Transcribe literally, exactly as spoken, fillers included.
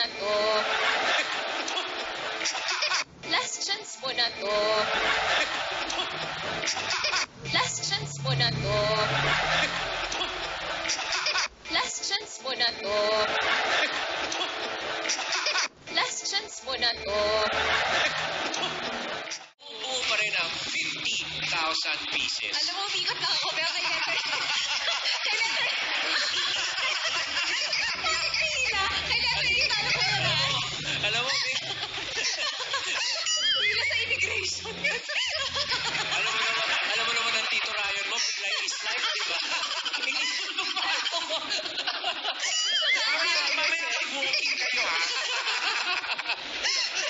na to. Last chance po na to. Last chance po na to. Last chance po na to. Last chance po na to. Buo pa rin ang fifty thousand pieces. Alam mo, umikot lang ako, pero kay letter... kay letter... Pila, kay letter E, talo ko na rin. Alam mo, Pila sa immigration. alam mo naman, alam mo naman ang Tito Ryan mo, bigla is life, di ba? Inisip mo pa ako. Mamaya, mamaya, mag-booking kayo, ha?